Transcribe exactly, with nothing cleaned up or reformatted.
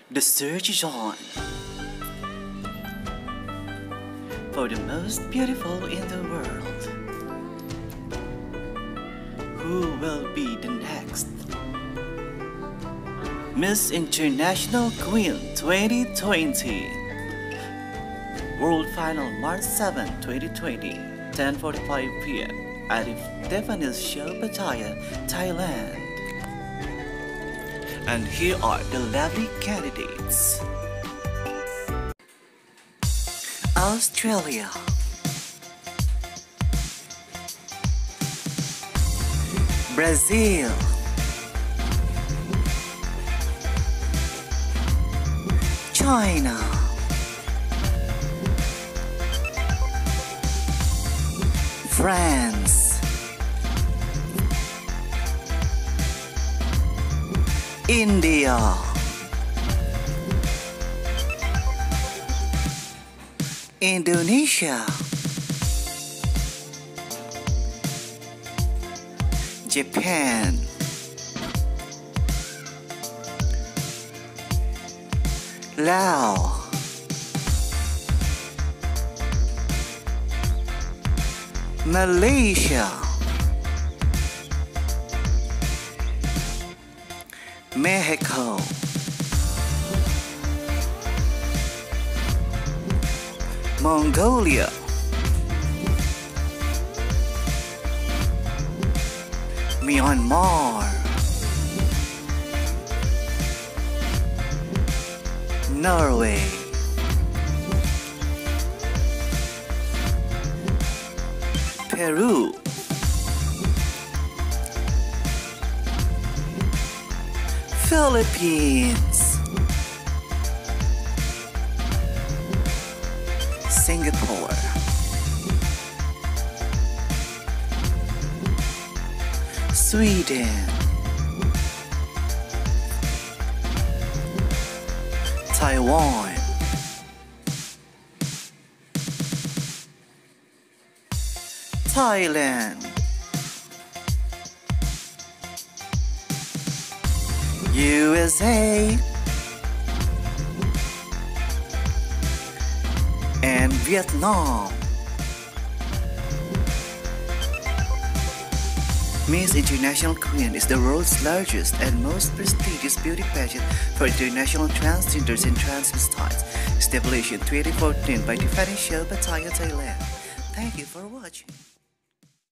The search is on for the most beautiful in the world. Who will be the next Miss International Queen twenty twenty? World Final March seventh, twenty twenty, ten forty-five p m at Tiffany's Show Pattaya, Thailand. And here are the lovely candidates. Australia, Brazil, China, France, India, Indonesia, Japan, Laos, Malaysia, Mexico, Mongolia, Myanmar, Norway, Peru, Philippines, Singapore, Sweden, Taiwan, Thailand, U S A, and Vietnam. Miss International Queen is the world's largest and most prestigious beauty pageant for international transgenders and transvestites, established in twenty fourteen by Tiffany Show Pattaya, Thailand. Thank you for watching.